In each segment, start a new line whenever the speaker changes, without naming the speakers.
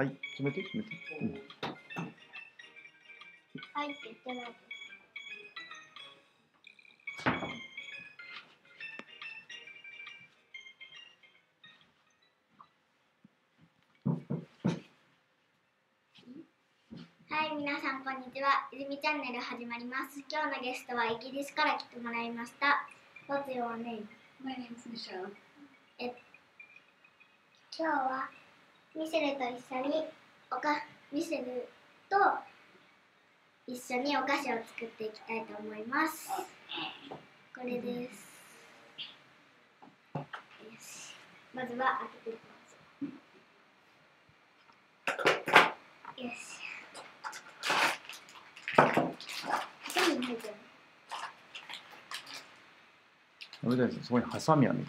はい、決めて。うん。
はいって言ってないです。はい、皆さんこんにちは。いずみチャンネル始まります。今日のゲストはイギリスから来てもらいました。What's your name?
My name is Michelle.
今日はミシェルと一緒にミシェルと一緒にお菓子を作っていきたいと思います。これです。よし、まずは開けていきます。よし。何に入ってる
あれです。そこにハサミある。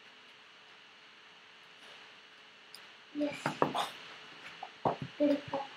Yes. Very cool.